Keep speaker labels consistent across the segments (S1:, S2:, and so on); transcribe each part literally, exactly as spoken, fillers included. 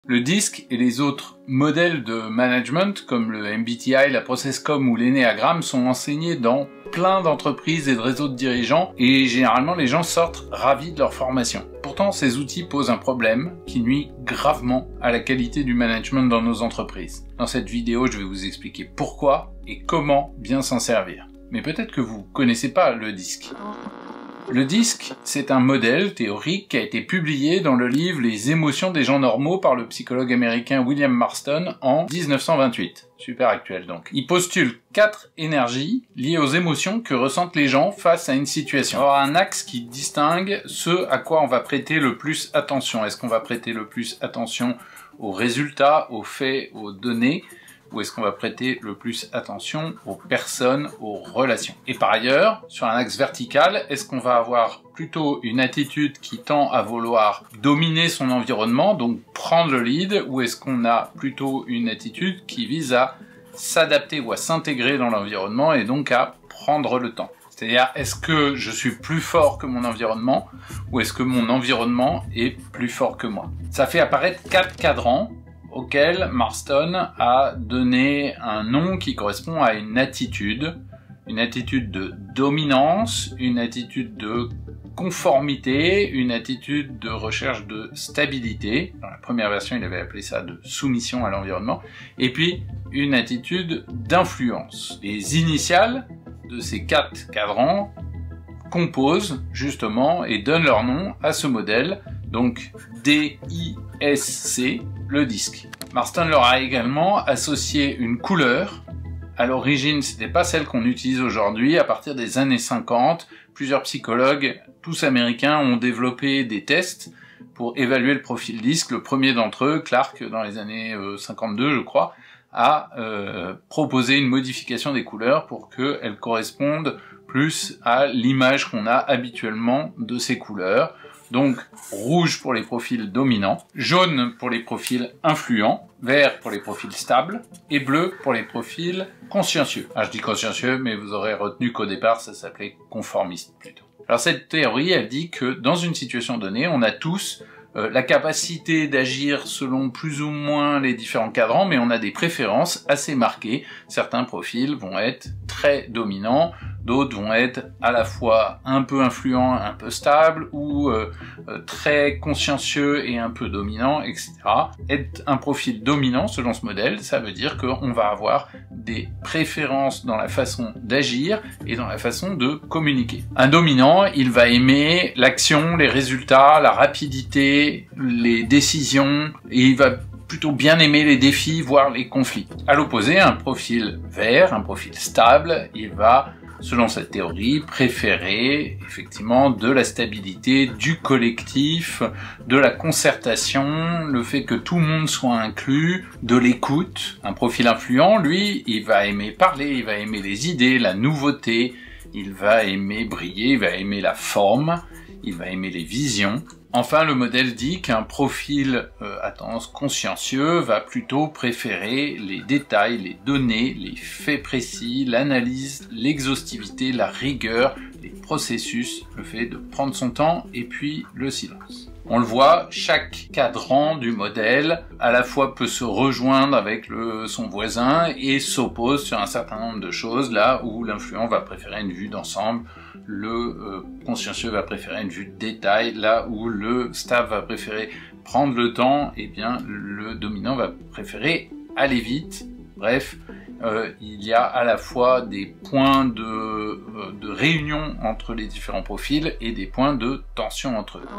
S1: Le DISC et les autres modèles de management comme le M B T I, la ProcessCom ou l'Enneagram sont enseignés dans plein d'entreprises et de réseaux de dirigeants et généralement les gens sortent ravis de leur formation. Pourtant, ces outils posent un problème qui nuit gravement à la qualité du management dans nos entreprises. Dans cette vidéo, je vais vous expliquer pourquoi et comment bien s'en servir. Mais peut-être que vous connaissez pas le DISC. Le DISC, c'est un modèle théorique qui a été publié dans le livre Les émotions des gens normaux par le psychologue américain William Marston en mille neuf cent vingt-huit. Super actuel donc. Il postule quatre énergies liées aux émotions que ressentent les gens face à une situation. Alors un axe qui distingue ce à quoi on va prêter le plus attention. Est-ce qu'on va prêter le plus attention aux résultats, aux faits, aux données ? Ou est-ce qu'on va prêter le plus attention aux personnes, aux relations? Et par ailleurs, sur un axe vertical, est-ce qu'on va avoir plutôt une attitude qui tend à vouloir dominer son environnement, donc prendre le lead, ou est-ce qu'on a plutôt une attitude qui vise à s'adapter ou à s'intégrer dans l'environnement et donc à prendre le temps? C'est-à-dire, est-ce que je suis plus fort que mon environnement, ou est-ce que mon environnement est plus fort que moi? Ça fait apparaître quatre cadrans auquel Marston a donné un nom qui correspond à une attitude, une attitude de dominance, une attitude de conformité, une attitude de recherche de stabilité. Dans la première version, il avait appelé ça de soumission à l'environnement, et puis une attitude d'influence. Les initiales de ces quatre cadrans composent justement et donnent leur nom à ce modèle, donc D I S C, le DISC. Marston leur a également associé une couleur. À l'origine, c'était pas celle qu'on utilise aujourd'hui. À partir des années cinquante, plusieurs psychologues, tous américains, ont développé des tests pour évaluer le profil DISC. Le premier d'entre eux, Clark, dans les années cinquante-deux, je crois, a euh, proposé une modification des couleurs pour qu'elles correspondent plus à l'image qu'on a habituellement de ces couleurs. Donc, rouge pour les profils dominants, jaune pour les profils influents, vert pour les profils stables, et bleu pour les profils consciencieux. Ah, je dis consciencieux, mais vous aurez retenu qu'au départ, ça s'appelait conformiste plutôt. Alors cette théorie, elle dit que dans une situation donnée, on a tous euh, la capacité d'agir selon plus ou moins les différents cadrans, mais on a des préférences assez marquées. Certains profils vont être très dominants, d'autres vont être à la fois un peu influents, un peu stables, ou euh, euh, très consciencieux et un peu dominants, et cetera. Être un profil dominant, selon ce modèle, ça veut dire qu'on va avoir des préférences dans la façon d'agir et dans la façon de communiquer. Un dominant, il va aimer l'action, les résultats, la rapidité, les décisions, et il va plutôt bien aimer les défis, voire les conflits. À l'opposé, un profil vert, un profil stable, il va, selon cette théorie, préférer effectivement de la stabilité, du collectif, de la concertation, le fait que tout le monde soit inclus, de l'écoute. Un profil influent, lui, il va aimer parler, il va aimer les idées, la nouveauté, il va aimer briller, il va aimer la forme, il va aimer les visions. Enfin, le modèle dit qu'un profil euh, à tendance consciencieux va plutôt préférer les détails, les données, les faits précis, l'analyse, l'exhaustivité, la rigueur, les processus, le fait de prendre son temps et puis le silence. On le voit, chaque cadran du modèle à la fois peut se rejoindre avec le, son voisin et s'oppose sur un certain nombre de choses, là où l'influent va préférer une vue d'ensemble, le euh, consciencieux va préférer une vue de détail, là où le stable va préférer prendre le temps, et bien le dominant va préférer aller vite. Bref, euh, il y a à la fois des points de, euh, de réunion entre les différents profils et des points de tension entre eux.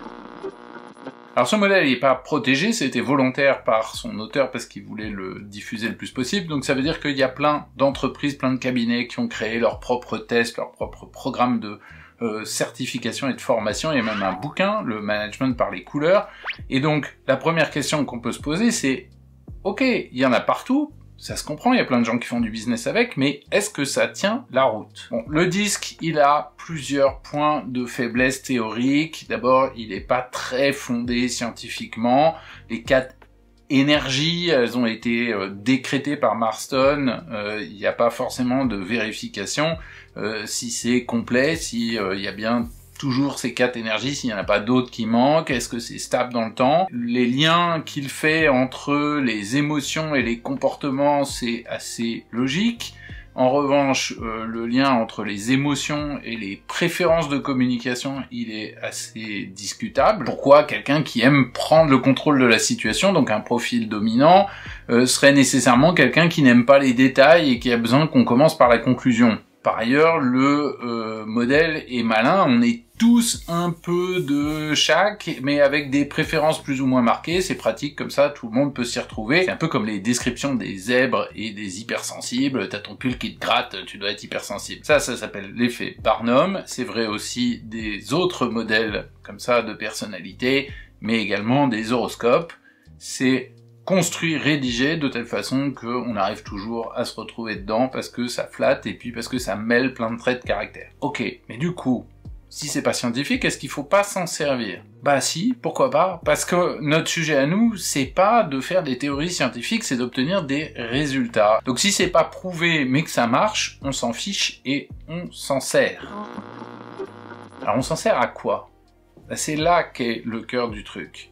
S1: Alors ce modèle n'est pas protégé, c'était volontaire par son auteur parce qu'il voulait le diffuser le plus possible, donc ça veut dire qu'il y a plein d'entreprises, plein de cabinets qui ont créé leurs propres tests, leurs propres programmes de euh, certification et de formation. Il y a même un bouquin, le management par les couleurs, et donc la première question qu'on peut se poser c'est, ok, il y en a partout, ça se comprend, il y a plein de gens qui font du business avec, mais est-ce que ça tient la route? Bon, le DISC, il a plusieurs points de faiblesse théorique. D'abord, il n'est pas très fondé scientifiquement. Les quatre énergies, elles ont été euh, décrétées par Marston. Euh, il n'y a pas forcément de vérification euh, si c'est complet, si euh, il y a bien toujours ces quatre énergies, s'il n'y en a pas d'autres qui manquent, est-ce que c'est stable dans le temps? Les liens qu'il fait entre les émotions et les comportements, c'est assez logique. En revanche, euh, le lien entre les émotions et les préférences de communication, il est assez discutable. Pourquoi quelqu'un qui aime prendre le contrôle de la situation, donc un profil dominant, euh, serait nécessairement quelqu'un qui n'aime pas les détails et qui a besoin qu'on commence par la conclusion? Par ailleurs, le euh, modèle est malin, on est tous un peu de chaque, mais avec des préférences plus ou moins marquées, c'est pratique, comme ça tout le monde peut s'y retrouver. C'est un peu comme les descriptions des zèbres et des hypersensibles, t'as ton pull qui te gratte, tu dois être hypersensible. Ça, ça s'appelle l'effet Barnum, c'est vrai aussi des autres modèles comme ça de personnalité, mais également des horoscopes. C'est construit, rédigé de telle façon qu'on arrive toujours à se retrouver dedans parce que ça flatte et puis parce que ça mêle plein de traits de caractère. Ok, mais du coup, si c'est pas scientifique, est-ce qu'il faut pas s'en servir? Bah si, pourquoi pas? Parce que notre sujet à nous, c'est pas de faire des théories scientifiques, c'est d'obtenir des résultats. Donc si c'est pas prouvé mais que ça marche, on s'en fiche et on s'en sert. Alors on s'en sert à quoi? Bah, c'est là qu'est le cœur du truc.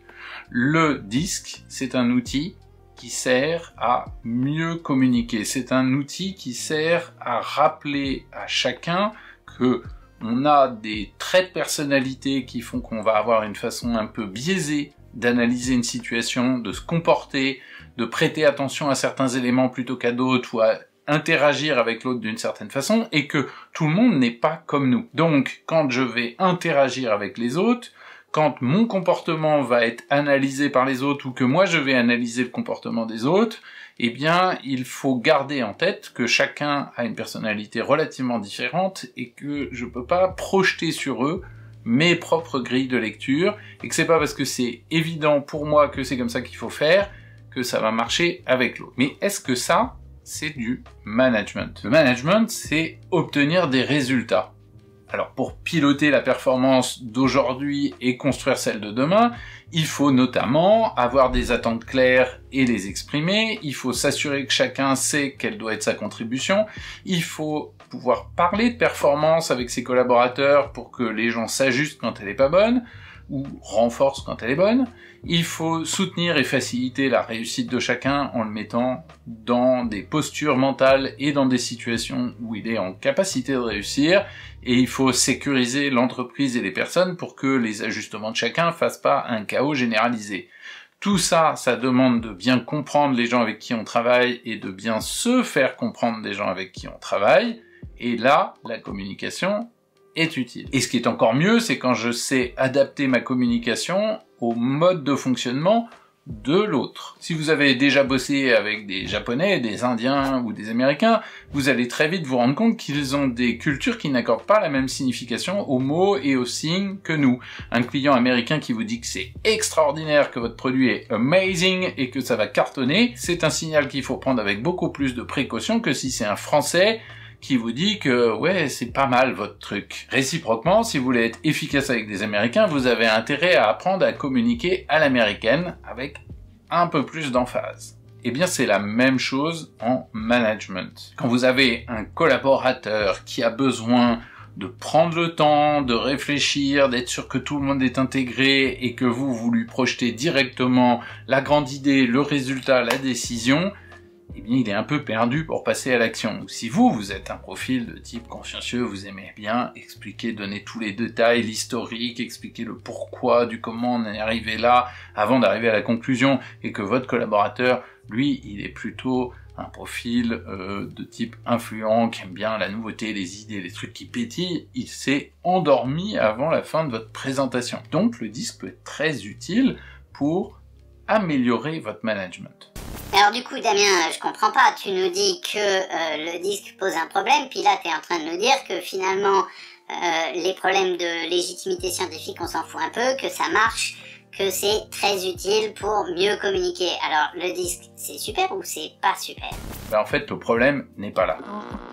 S1: Le disque, c'est un outil qui sert à mieux communiquer. C'est un outil qui sert à rappeler à chacun que on a des traits de personnalité qui font qu'on va avoir une façon un peu biaisée d'analyser une situation, de se comporter, de prêter attention à certains éléments plutôt qu'à d'autres ou à interagir avec l'autre d'une certaine façon, et que tout le monde n'est pas comme nous. Donc, quand je vais interagir avec les autres, quand mon comportement va être analysé par les autres ou que moi je vais analyser le comportement des autres, eh bien, il faut garder en tête que chacun a une personnalité relativement différente et que je peux pas projeter sur eux mes propres grilles de lecture et que c'est pas parce que c'est évident pour moi que c'est comme ça qu'il faut faire que ça va marcher avec l'autre. Mais est-ce que ça, c'est du management? Le management, c'est obtenir des résultats. Alors pour piloter la performance d'aujourd'hui et construire celle de demain, il faut notamment avoir des attentes claires et les exprimer, il faut s'assurer que chacun sait quelle doit être sa contribution, il faut pouvoir parler de performance avec ses collaborateurs pour que les gens s'ajustent quand elle est pas bonne, ou renforcent quand elle est bonne. Il faut soutenir et faciliter la réussite de chacun en le mettant dans des postures mentales et dans des situations où il est en capacité de réussir. Et il faut sécuriser l'entreprise et les personnes pour que les ajustements de chacun fassent pas un chaos généralisé. Tout ça, ça demande de bien comprendre les gens avec qui on travaille et de bien se faire comprendre des gens avec qui on travaille. Et là, la communication est utile. Et ce qui est encore mieux, c'est quand je sais adapter ma communication au mode de fonctionnement de l'autre. Si vous avez déjà bossé avec des Japonais, des Indiens ou des Américains, vous allez très vite vous rendre compte qu'ils ont des cultures qui n'accordent pas la même signification aux mots et aux signes que nous. Un client américain qui vous dit que c'est extraordinaire, que votre produit est amazing et que ça va cartonner, c'est un signal qu'il faut prendre avec beaucoup plus de précaution que si c'est un Français qui vous dit que ouais, c'est pas mal votre truc. Réciproquement, si vous voulez être efficace avec des Américains, vous avez intérêt à apprendre à communiquer à l'américaine avec un peu plus d'emphase. Eh bien, c'est la même chose en management. Quand vous avez un collaborateur qui a besoin de prendre le temps, de réfléchir, d'être sûr que tout le monde est intégré et que vous, vous lui projetez directement la grande idée, le résultat, la décision, eh bien, il est un peu perdu pour passer à l'action. Si vous, vous êtes un profil de type consciencieux, vous aimez bien expliquer, donner tous les détails, l'historique, expliquer le pourquoi, du comment on est arrivé là, avant d'arriver à la conclusion, et que votre collaborateur, lui, il est plutôt un profil euh, de type influent, qui aime bien la nouveauté, les idées, les trucs qui pétillent, il s'est endormi avant la fin de votre présentation. Donc, le disque peut être très utile pour améliorer votre management.
S2: Alors du coup, Damien, je comprends pas, tu nous dis que euh, le disque pose un problème, puis là tu es en train de nous dire que finalement euh, les problèmes de légitimité scientifique, on s'en fout un peu, que ça marche, que c'est très utile pour mieux communiquer. Alors le disque, c'est super ou c'est pas super?
S1: Ben, en fait, le problème n'est pas là.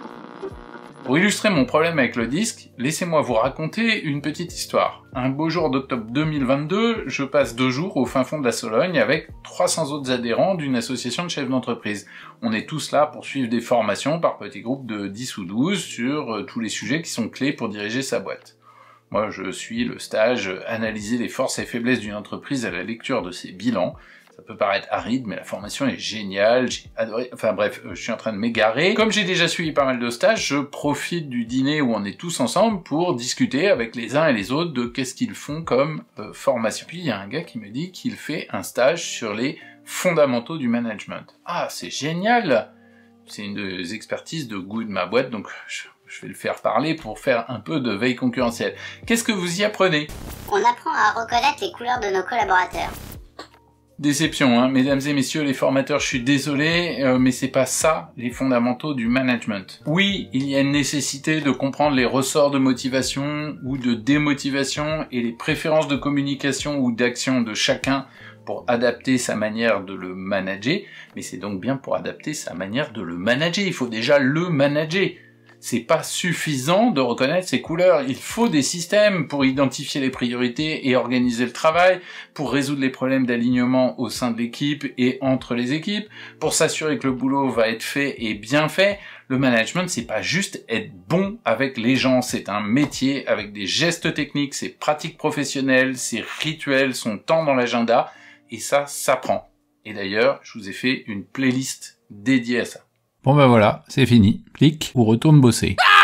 S1: Pour illustrer mon problème avec le disque, laissez-moi vous raconter une petite histoire. Un beau jour d'octobre deux mille vingt-deux, je passe deux jours au fin fond de la Sologne avec trois cents autres adhérents d'une association de chefs d'entreprise. On est tous là pour suivre des formations par petits groupes de dix ou douze sur euh, tous les sujets qui sont clés pour diriger sa boîte. Moi, je suis le stage « Analyser les forces et faiblesses d'une entreprise à la lecture de ses bilans ». Ça peut paraître aride, mais la formation est géniale, j'ai adoré... Enfin bref, je suis en train de m'égarer. Comme j'ai déjà suivi pas mal de stages, je profite du dîner où on est tous ensemble pour discuter avec les uns et les autres de qu'est-ce qu'ils font comme euh, formation. Puis il y a un gars qui me dit qu'il fait un stage sur les fondamentaux du management. Ah, c'est génial! C'est une des expertises de goût de ma boîte, donc je, je vais le faire parler pour faire un peu de veille concurrentielle. Qu'est-ce que vous y apprenez?
S2: On apprend à reconnaître les couleurs de nos collaborateurs.
S1: Déception, hein, mesdames et messieurs les formateurs, je suis désolé, euh, mais c'est pas ça les fondamentaux du management. Oui, il y a une nécessité de comprendre les ressorts de motivation ou de démotivation et les préférences de communication ou d'action de chacun pour adapter sa manière de le manager, mais c'est donc bien pour adapter sa manière de le manager, il faut déjà le manager. C'est pas suffisant de reconnaître ses couleurs, il faut des systèmes pour identifier les priorités et organiser le travail, pour résoudre les problèmes d'alignement au sein de l'équipe et entre les équipes, pour s'assurer que le boulot va être fait et bien fait. Le management, c'est pas juste être bon avec les gens, c'est un métier avec des gestes techniques, ses pratiques professionnelles, ses rituels, son temps dans l'agenda, et ça s'apprend. Et d'ailleurs, je vous ai fait une playlist dédiée à ça.
S3: Bon ben voilà, c'est fini. Clique ou retourne bosser.